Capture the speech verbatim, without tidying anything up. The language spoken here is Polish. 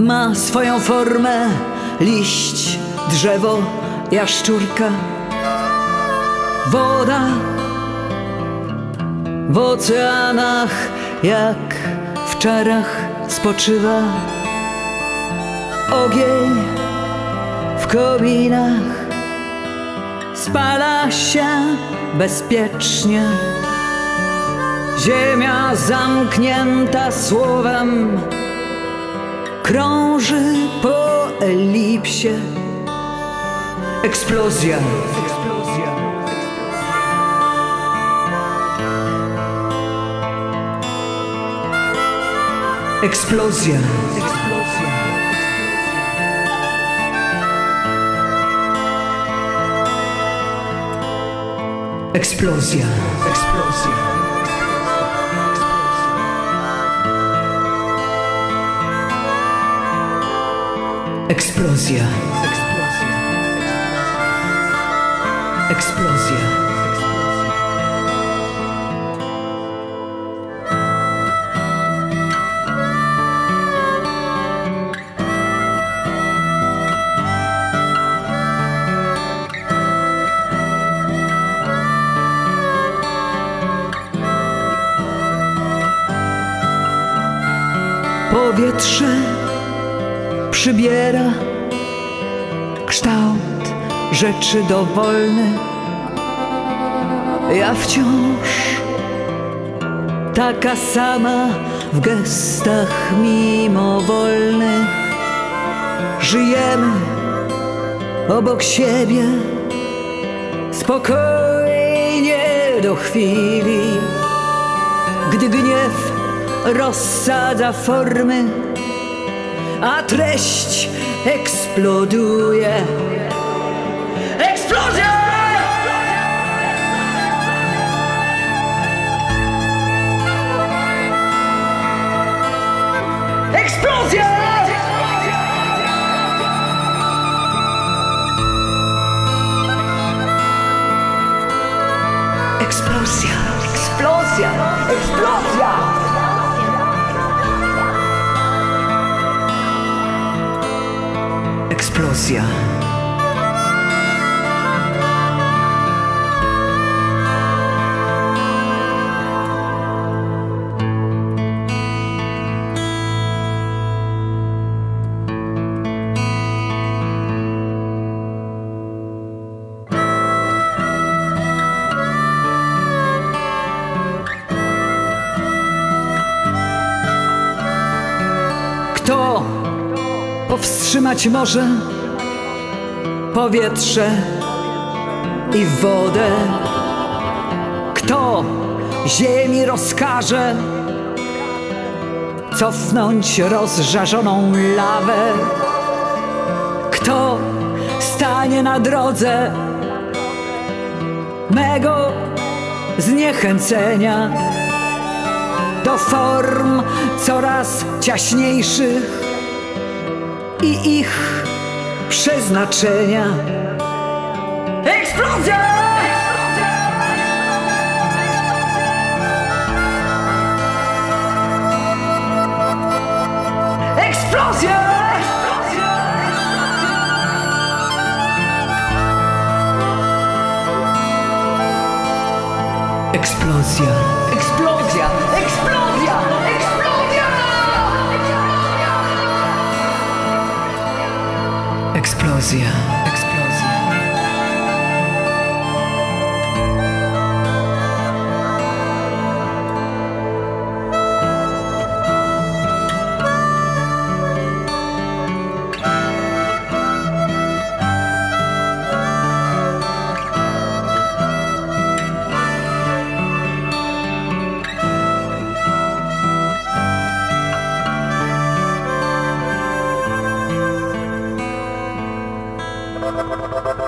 ma swoją formę, liść, drzewo, jaszczurka. Woda w oceanach jak w czarach spoczywa. Ogień w kominach spala się bezpiecznie. Ziemia zamknięta słowem krąży po elipsie. Eksplozja. Eksplozja. Eksplozja. Eksplozja. Eksplozja. Eksplozja. Powietrze przybiera kształt rzeczy dowolnych. Ja wciąż taka sama w gestach mimowolnych. Żyjemy obok siebie spokojnie do chwili, gdy gniew rozsadza formy, a treść eksploduje. Eksplozja! Eksplozja! Eksplozja! Eksplozja! Eksplozja! Eksplozja. Kto powstrzymać może powietrze i wodę? Kto ziemi rozkaże cofnąć rozżarzoną lawę? Kto stanie na drodze mego zniechęcenia do form coraz ciaśniejszych i ich przeznaczenia? Eksplozja! Eksplozja! Eksplozja! Eksplozja! Eksplozja! Eksplozja! Eksplozja! Eksplozja! Thank you.